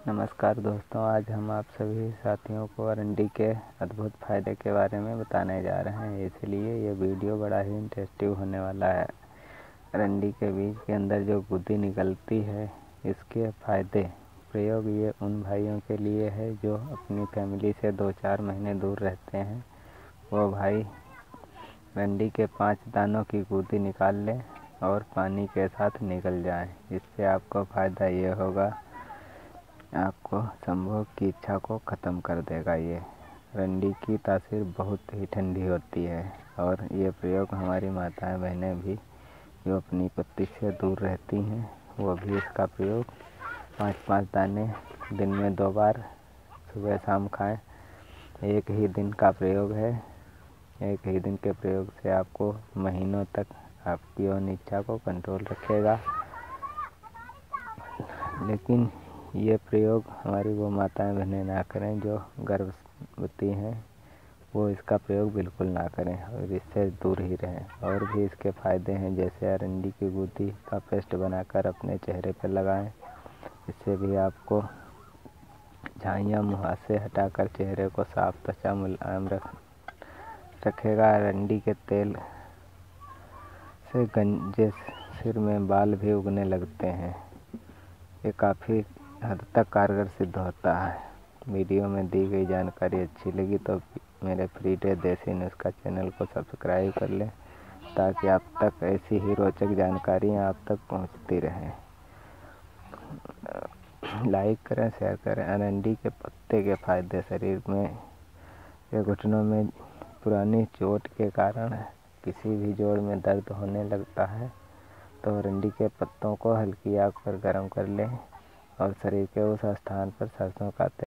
नमस्कार दोस्तों, आज हम आप सभी साथियों को अरंडी के अद्भुत फ़ायदे के बारे में बताने जा रहे हैं, इसलिए ये वीडियो बड़ा ही इंटरेस्टिव होने वाला है। अरंडी के बीज के अंदर जो गुद्दी निकलती है, इसके फ़ायदे प्रयोग ये उन भाइयों के लिए है जो अपनी फैमिली से 2-4 महीने दूर रहते हैं। वो भाई अरंडी के 5 दानों की गुद्दी निकाल लें और पानी के साथ निकल जाएं। इससे आपको फ़ायदा ये होगा, आपको संभोग की इच्छा को ख़त्म कर देगा। ये अरंडी की तासीर बहुत ही ठंडी होती है और ये प्रयोग हमारी माताएं बहनें भी जो अपनी पति से दूर रहती हैं, वो भी इसका प्रयोग 5-5 दाने दिन में 2 बार सुबह शाम खाएं। एक ही दिन का प्रयोग है। एक ही दिन के प्रयोग से आपको महीनों तक आपकी यौन इच्छा को कंट्रोल रखेगा। लेकिन ये प्रयोग हमारी वो माताएं बहनें ना करें जो गर्भवती हैं, वो इसका प्रयोग बिल्कुल ना करें और इससे दूर ही रहें। और भी इसके फ़ायदे हैं, जैसे अरंडी की गुद्दी का पेस्ट बनाकर अपने चेहरे पर लगाएं। इससे भी आपको झाइयाँ मुहासे हटाकर चेहरे को साफ त्वचा मुलायम रखेगा। अरंडी के तेल से गंजे सिर में बाल भी उगने लगते हैं। ये काफ़ी हद तक कारगर सिद्ध होता है। वीडियो में दी गई जानकारी अच्छी लगी तो मेरे फ्री डे देसी नुस्खा चैनल को सब्सक्राइब कर लें, ताकि आप तक ऐसी ही रोचक जानकारियाँ आप तक पहुँचती रहें। लाइक करें, शेयर करें। अरंडी के पत्ते के फ़ायदे शरीर में या घुटनों में पुरानी चोट के कारण किसी भी जोड़ में दर्द होने लगता है, तो अरंडी के पत्तों को हल्की आग पर गर्म कर लें और शरीर के उस स्थान पर सरसों का